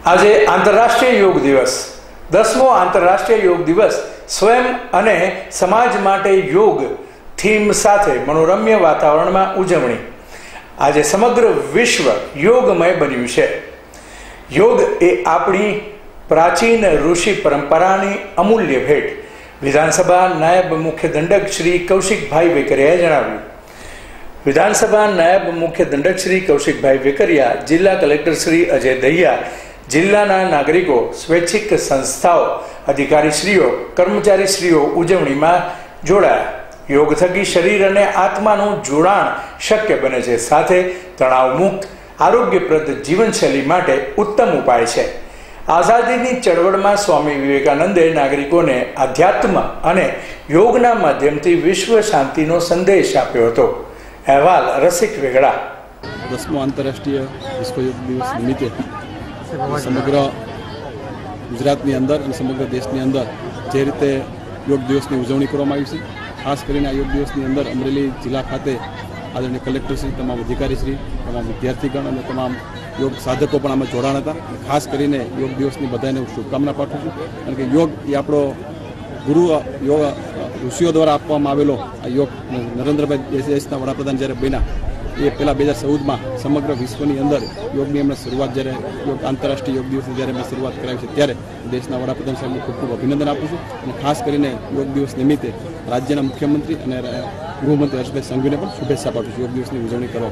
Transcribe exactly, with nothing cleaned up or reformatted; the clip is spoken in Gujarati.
આજે આંતરરાષ્ટ્રીય યોગ દિવસ, દસમો આંતરરાષ્ટ્રીય યોગ દિવસ સ્વયં અને સમાજ માટે યોગ થીમ સાથે મનોરમ્ય વાતાવરણમાં ઉજવણી. આજે સમગ્ર વિશ્વ યોગમય બન્યું છે. યોગ એ આપણી પ્રાચીન ઋષિ પરંપરાની અમૂલ્ય ભેટ. વિધાનસભા નાયબ મુખ્ય દંડક શ્રી કૌશિકભાઈ વેકરિયાએ જણાવ્યું. વિધાનસભા નાયબ મુખ્ય દંડક શ્રી કૌશિકભાઈ વેકરિયા, જિલ્લા કલેક્ટર શ્રી અજય દહિયા, જિલ્લાના નાગરિકો, સ્વૈચ્છિક સંસ્થાઓ, અધિકારીશ્રીઓ, કર્મચારીશ્રીઓ ઉજવણીમાં જોડાયા. યોગ થકી શરીર અને આત્માનું જોડાણ શક્ય બને છે, સાથે તણાવમુક્ત આરોગ્યપ્રદ જીવનશૈલી માટે ઉત્તમ ઉપાય છે. આઝાદીની ચળવળમાં સ્વામી વિવેકાનંદે નાગરિકોને આધ્યાત્મ અને યોગના માધ્યમથી વિશ્વ શાંતિનો સંદેશ આપ્યો હતો. અહેવાલ રસિક વેગડા. દસમો આંતરરાષ્ટ્રીય વિશ્વ યોગ દિવસ નિમિત્તે સમગ્ર ગુજરાતની અંદર અને સમગ્ર દેશની અંદર જે રીતે યોગ દિવસની ઉજવણી કરવામાં આવી છે, ખાસ કરીને આ યોગ દિવસની અંદર અમરેલી જિલ્લા ખાતે આદરણીય કલેક્ટરશ્રી, તમામ અધિકારીશ્રી, તમામ વિદ્યાર્થીગણ અને તમામ યોગ સાધકો પણ આમાં જોડાણ હતા. ખાસ કરીને યોગ દિવસની બધાને હું શુભકામના પાઠવું છું, કારણ કે યોગ એ આપણો ગુરુ યોગ ઋષિઓ દ્વારા આપવામાં આવેલો આ યોગ નરેન્દ્રભાઈ દેશના વડાપ્રધાન જ્યારે બન્યા એ પહેલાં બે હજાર ચૌદમાં સમગ્ર વિશ્વની અંદર યોગની એમણે શરૂઆત જ્યારે યોગ આંતરરાષ્ટ્રીય યોગ દિવસની જ્યારે એમણે શરૂઆત કરાવી છે, ત્યારે દેશના વડાપ્રધાન સાહેબને ખૂબ ખૂબ અભિનંદન આપું છું. અને ખાસ કરીને યોગ દિવસ નિમિત્તે રાજ્યના મુખ્યમંત્રી અને ગૃહમંત્રી હર્ષભાઈ સંઘવીને પણ શુભેચ્છા પાઠવું છું યોગ દિવસની ઉજવણી કરવા.